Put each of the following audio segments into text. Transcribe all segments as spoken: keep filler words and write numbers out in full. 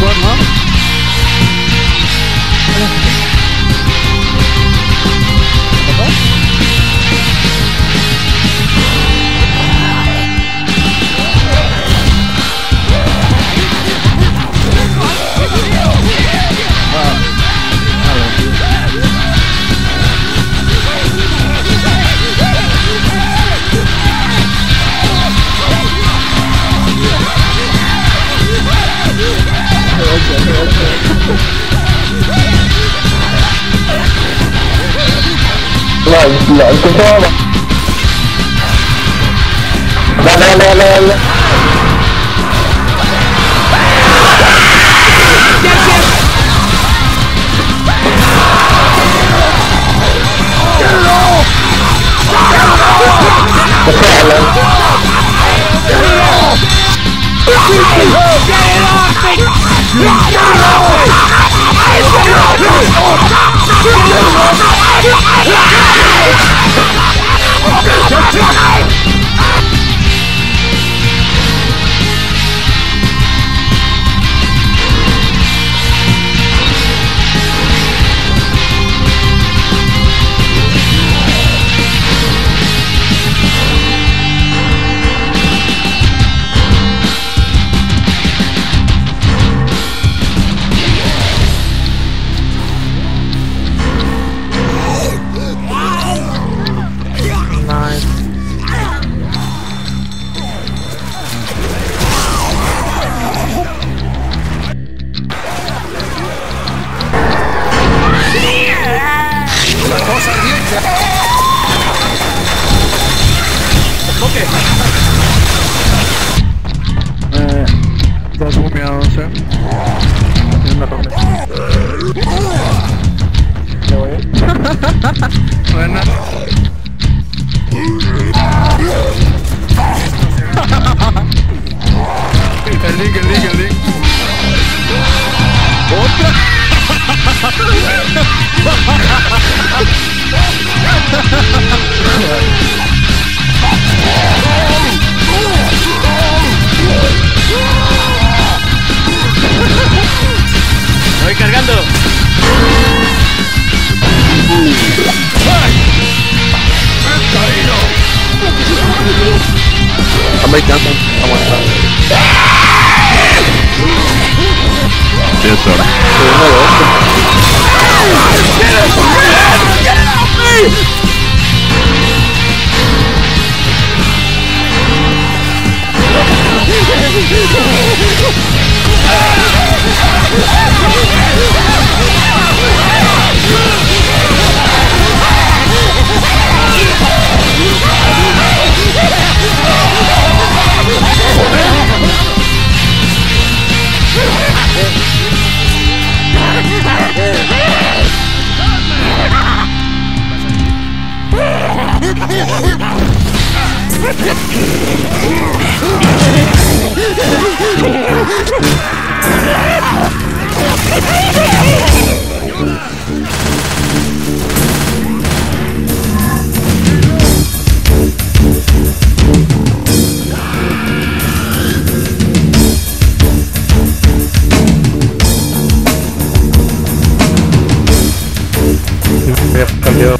Juan, ¿no? Lol, lol, ¿qué se va? Dale, dale, dale, dale. Eh, dos bumeados, eh. Tiene una ronda. ¿Le voy? Buena. El link, el link, el link. ¡Otra! Voy cargando. Americano, aguantado. Sí, es hora. Cambió.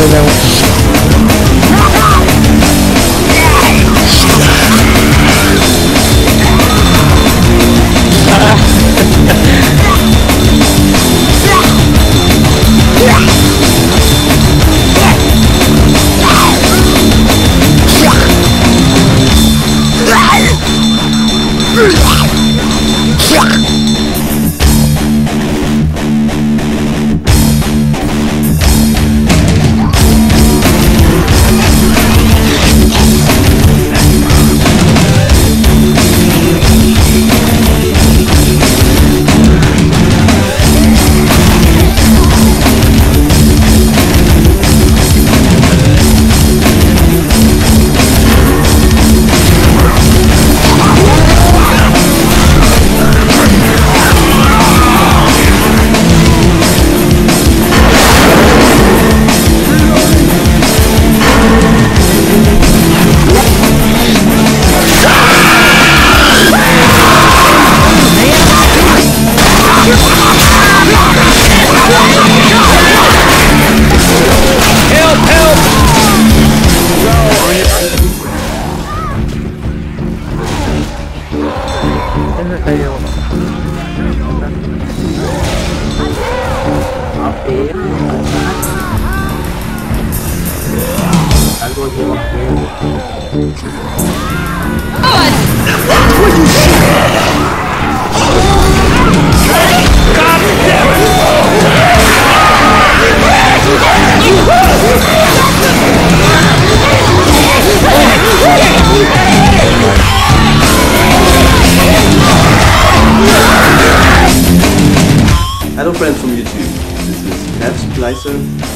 Hello friends from YouTube, this is Matt Splicer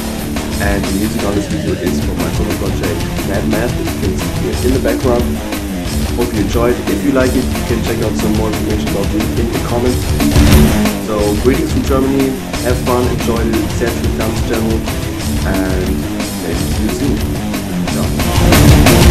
and the music on this video is from my solo project Mad Math, as you can see here in the background. Hope you enjoyed. If you like it, you can check out some more information about me in the comments. So greetings from Germany, have fun, enjoy the Sergio Dance channel and maybe see you soon. Ciao.